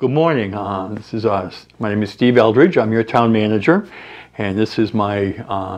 Good morning. My name is Steve Eldridge. I'm your town manager, and this is my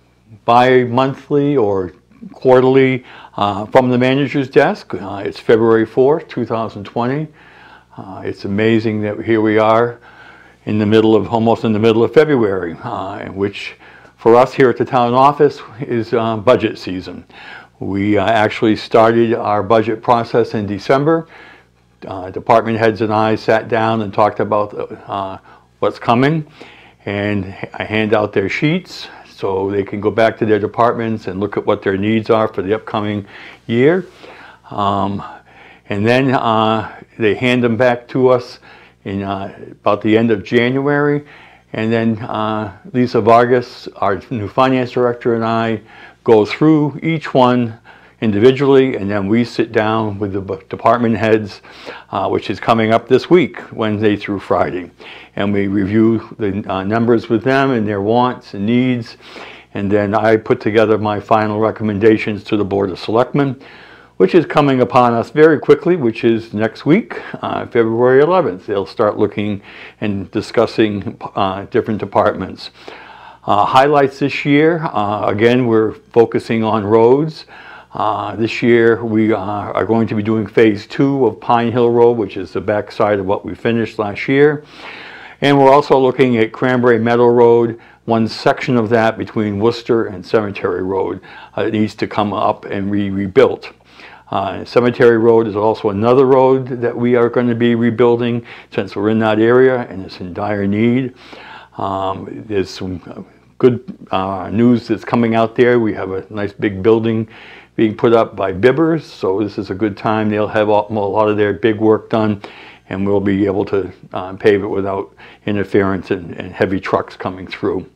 bi-monthly or quarterly from the manager's desk. It's February 4th, 2020. It's amazing that here we are in the middle of, almost in the middle of February, which for us here at the town office is budget season. We actually started our budget process in December. Department heads and I sat down and talked about what's coming, and I hand out their sheets so they can go back to their departments and look at what their needs are for the upcoming year. And then they hand them back to us in about the end of January. And then Lisa Vargas, our new finance director, and I go through each one individually, and then we sit down with the department heads, which is coming up this week, Wednesday through Friday. And we review the numbers with them and their wants and needs. And then I put together my final recommendations to the Board of Selectmen, which is coming upon us very quickly, which is next week, February 11th. They'll start looking and discussing different departments. Highlights this year, again, we're focusing on roads. This year we are going to be doing phase 2 of Pine Hill Road, which is the back side of what we finished last year. And we're also looking at Cranberry Meadow Road, one section of that between Worcester and Cemetery Road. It needs to come up and be rebuilt. Cemetery Road is also another road that we are going to be rebuilding since we're in that area and it's in dire need. There's some good news that's coming out there. We have a nice big building being put up by Bibbers, so this is a good time. They'll have a lot of their big work done, and we'll be able to pave it without interference and heavy trucks coming through.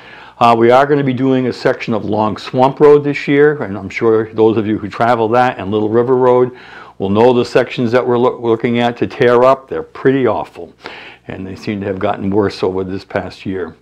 We are going to be doing a section of Long Swamp Road this year, and I'm sure those of you who travel that and Little River Road will know the sections that we're looking at to tear up. They're pretty awful, and they seem to have gotten worse over this past year.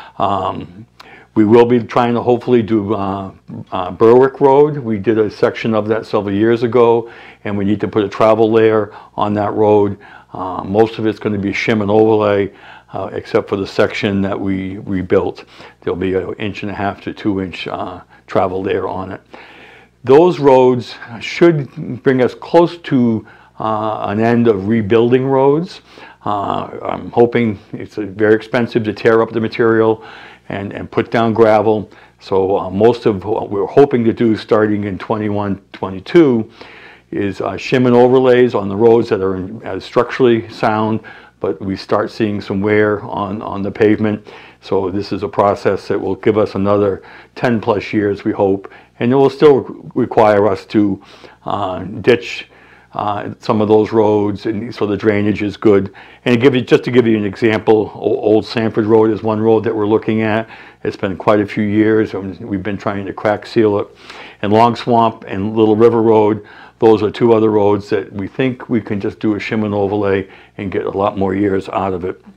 We will be trying to hopefully do Berwick Road. We did a section of that several years ago, and we need to put a travel layer on that road. Most of it's going to be shim and overlay, except for the section that we rebuilt. There'll be an 1.5 to 2 inch travel layer on it. Those roads should bring us close to an end of rebuilding roads. I'm hoping it's very expensive to tear up the material and put down gravel. So most of what we're hoping to do starting in 21-22 is shim and overlays on the roads that are structurally sound, but we start seeing some wear on the pavement. So this is a process that will give us another 10 plus years, we hope, and it will still require us to ditch some of those roads, and so the drainage is good. And just to give you an example, Old Sanford Road is one road that we're looking at. It's been quite a few years, and we've been trying to crack seal it. And Long Swamp and Little River Road, those are two other roads that we think we can just do a shim and overlay and get a lot more years out of it.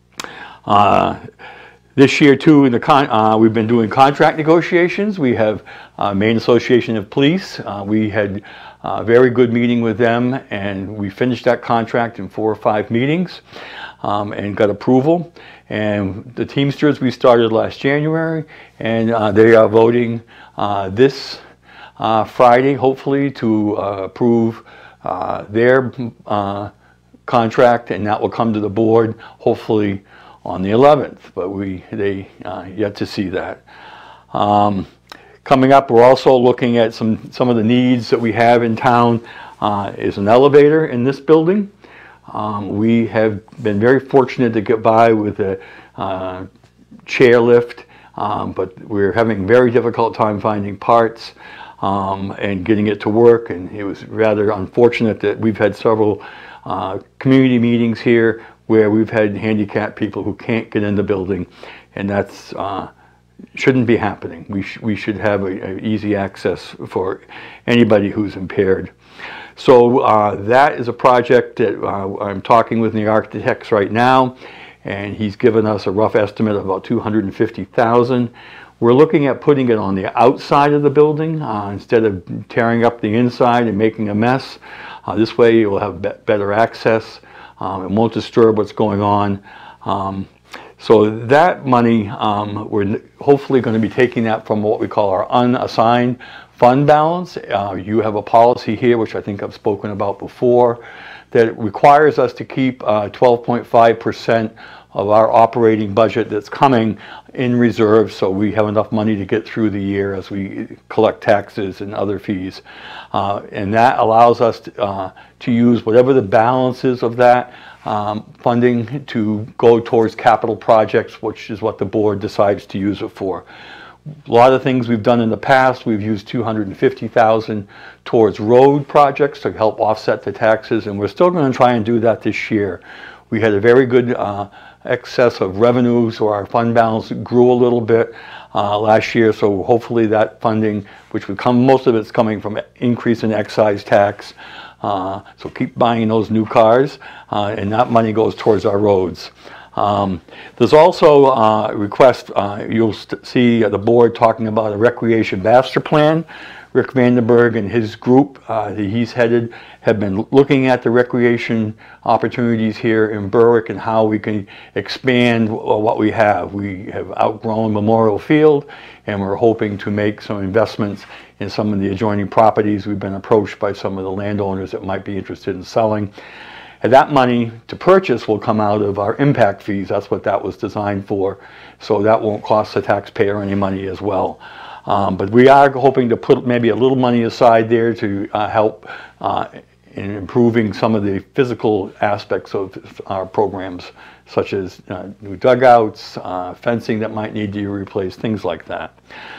This year too, we've been doing contract negotiations. We have Maine Association of Police. We had a very good meeting with them, and we finished that contract in 4 or 5 meetings and got approval. And the Teamsters, we started last January, and they are voting this Friday, hopefully, to approve their contract, and that will come to the board, hopefully, on the 11th, but they yet to see that. Coming up, we're also looking at some of the needs that we have in town. Is an elevator in this building. We have been very fortunate to get by with a chair lift, but we're having a very difficult time finding parts and getting it to work, and it was rather unfortunate that we've had several community meetings here where we've had handicapped people who can't get in the building, and that's shouldn't be happening. We should have a easy access for anybody who's impaired. So that is a project that I'm talking with the architects right now, and he's given us a rough estimate of about $250,000. We're looking at putting it on the outside of the building instead of tearing up the inside and making a mess. This way you'll have better access. It won't disturb what's going on. So that money, we're hopefully going to be taking that from what we call our unassigned fund balance. You have a policy here, which I think I've spoken about before, that requires us to keep 12.5% of our operating budget that's coming in reserve, so we have enough money to get through the year as we collect taxes and other fees. And that allows us to use whatever the balance is of that funding to go towards capital projects, which is what the board decides to use it for. A lot of things we've done in the past, we've used $250,000 towards road projects to help offset the taxes, and we're still going to try and do that this year. We had a very good excess of revenue, so our fund balance grew a little bit last year, so hopefully that funding, which would come, most of it's coming from increase in excise tax, so keep buying those new cars, and that money goes towards our roads. There's also a request, you'll see the board talking about a recreation master plan. Rick Vandenberg and his group that he's headed have been looking at the recreation opportunities here in Berwick and how we can expand what we have. We have outgrown Memorial Field, and we're hoping to make some investments in some of the adjoining properties. We've been approached by some of the landowners that might be interested in selling. And that money to purchase will come out of our impact fees. That's what that was designed for. So that won't cost the taxpayer any money as well. But we are hoping to put maybe a little money aside there to help in improving some of the physical aspects of our programs, such as new dugouts, fencing that might need to be replaced, things like that.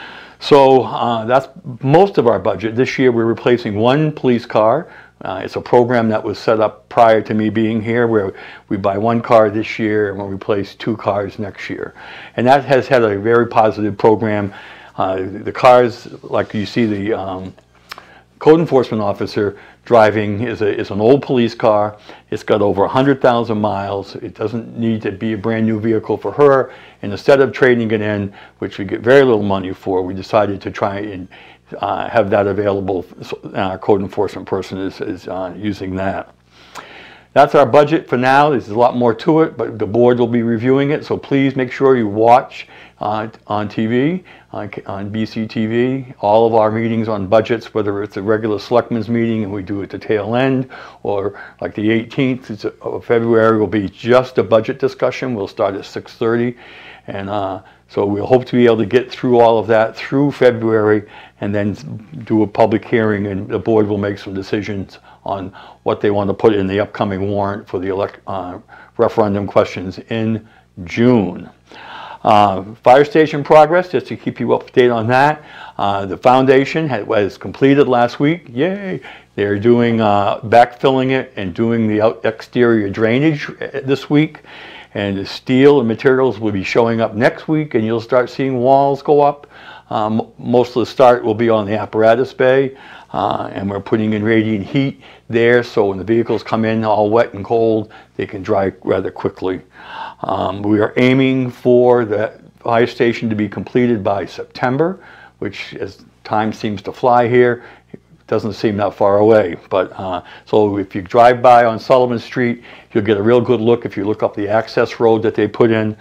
So that's most of our budget. This year we're replacing one police car. It's a program that was set up prior to me being here, where we buy one car this year and we'll replace 2 cars next year. And that has had a very positive program. The cars, like you see the code enforcement officer driving, is an old police car. It's got over 100,000 miles. It doesn't need to be a brand new vehicle for her. And instead of trading it in, which we get very little money for, we decided to try and have that available. Our code enforcement person is using that. That's our budget for now. There's a lot more to it, but the board will be reviewing it, so please make sure you watch on TV, on BCTV, all of our meetings on budgets, whether it's a regular selectmen's meeting and we do it at the tail end, or like the 18th of February will be just a budget discussion. We'll start at 6:30, and so we'll hope to be able to get through all of that through February and then do a public hearing, and the board will make some decisions on what they want to put in the upcoming warrant for the referendum questions in June. Fire station progress, just to keep you up to date on that. The foundation was completed last week. Yay! They're doing backfilling it and doing the exterior drainage this week. And the steel and materials will be showing up next week, and you'll start seeing walls go up. Most of the start will be on the apparatus bay, and we're putting in radiant heat there, so when the vehicles come in all wet and cold, they can dry rather quickly. We are aiming for the fire station to be completed by September, which, as time seems to fly here, doesn't seem that far away. But so if you drive by on Sullivan Street, you'll get a real good look. If you look up the access road that they put in,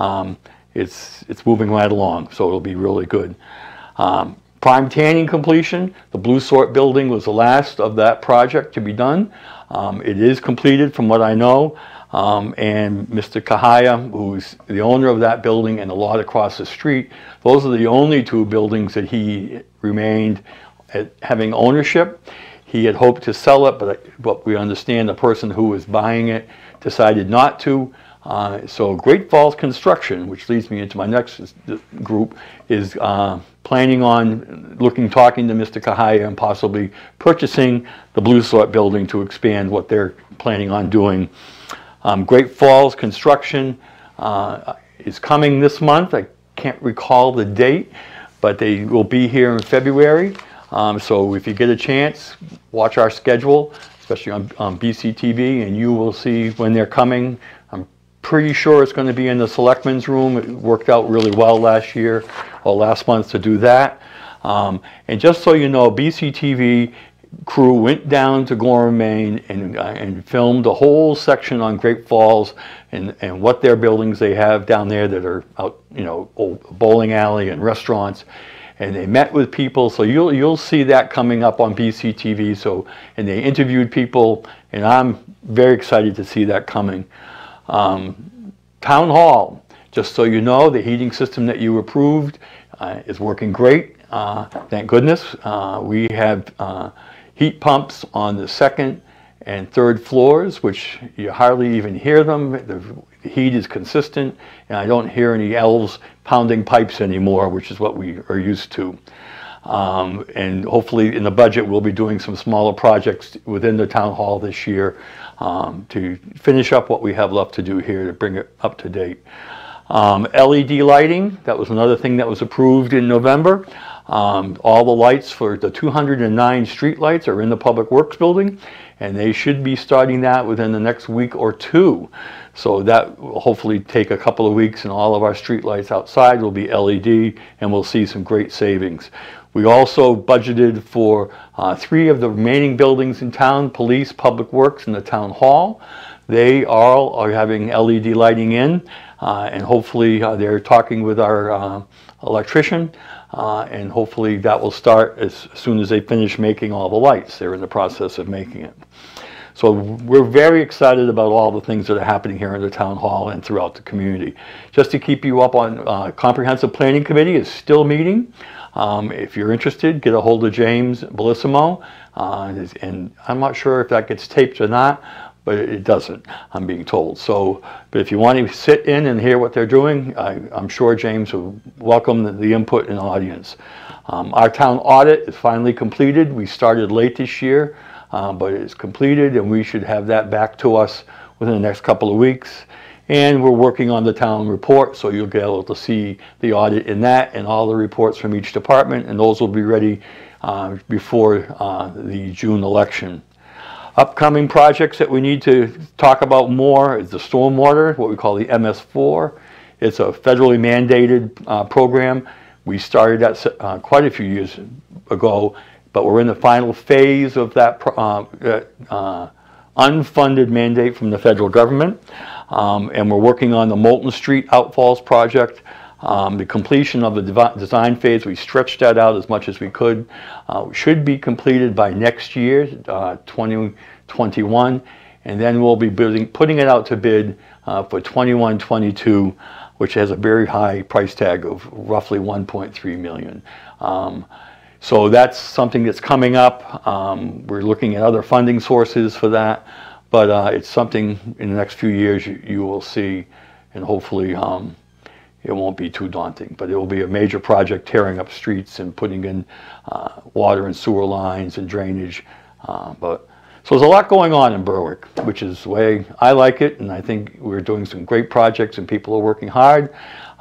it's moving right along, so it'll be really good. Prime tanning completion. The Blue Sort building was the last of that project to be done. It is completed from what I know, and Mr. Kahaya, who's the owner of that building and the lot across the street, those are the only 2 buildings that he remained having ownership. He had hoped to sell it, but we understand the person who was buying it decided not to. So Great Falls Construction, which leads me into my next group, is planning on talking to Mr. Kahaya and possibly purchasing the Blue Sort building to expand what they're planning on doing. Great Falls Construction is coming this month. I can't recall the date, but they will be here in February. So if you get a chance, watch our schedule, especially on BCTV, and you will see when they're coming. I'm pretty sure it's going to be in the Selectmen's room. It worked out really well last year or last month to do that. And just so you know, BCTV crew went down to Gorham, Maine, and filmed a whole section on Great Falls and what their buildings they have down there that are out, you know, old bowling alley and restaurants. And they met with people, so you'll see that coming up on BCTV. So, and they interviewed people, and I'm very excited to see that coming. Town Hall, just so you know, the heating system that you approved is working great. Thank goodness. We have heat pumps on the second and third floors, which you hardly even hear them. The heat is consistent, and I don't hear any elves pounding pipes anymore, which is what we are used to. And hopefully in the budget we'll be doing some smaller projects within the town hall this year to finish up what we have left to do here to bring it up to date. LED lighting, that was another thing that was approved in November. All the lights for the 209 street lights are in the Public Works building, and they should be starting that within the next week or two. So that will hopefully take a couple of weeks, and all of our street lights outside will be LED, and we'll see some great savings. We also budgeted for 3 of the remaining buildings in town, police, Public Works, and the town hall. They all are having LED lighting in, and hopefully they're talking with our electrician, and hopefully that will start as soon as they finish making all the lights. They're in the process of making it. So we're very excited about all the things that are happening here in the town hall and throughout the community. Just to keep you up on, Comprehensive Planning Committee is still meeting. If you're interested, get a hold of James Bellissimo, and I'm not sure if that gets taped or not, but it doesn't, I'm being told. So, but if you want to sit in and hear what they're doing, I'm sure James will welcome the input in the audience. Our town audit is finally completed. We started late this year, but it's completed, and we should have that back to us within the next couple of weeks. And we're working on the town report, so you'll be able to see the audit in that and all the reports from each department, and those will be ready before the June election. Upcoming projects that we need to talk about more is the stormwater, what we call the MS4. It's a federally mandated program. We started that quite a few years ago, but we're in the final phase of that unfunded mandate from the federal government. And we're working on the Moulton Street Outfalls project. The completion of the design phase, we stretched that out as much as we could. Should be completed by next year, 2021, and then we'll be putting it out to bid for 21-22, which has a very high price tag of roughly $1.3 million. So that's something that's coming up. We're looking at other funding sources for that, but it's something in the next few years you will see, and hopefully it won't be too daunting, but it will be a major project tearing up streets and putting in water and sewer lines and drainage. So there's a lot going on in Berwick, which is the way I like it, and I think we're doing some great projects and people are working hard.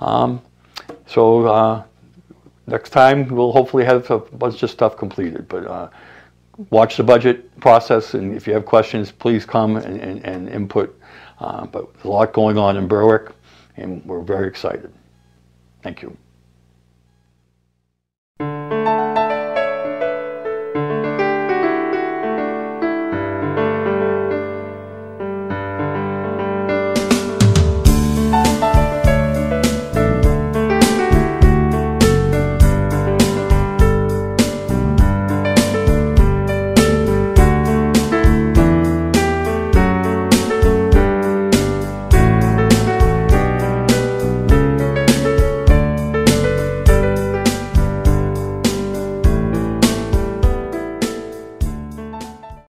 Next time we'll hopefully have a bunch of stuff completed, but watch the budget process, and if you have questions, please come and input. But there's a lot going on in Berwick, and we're very excited. Thank you.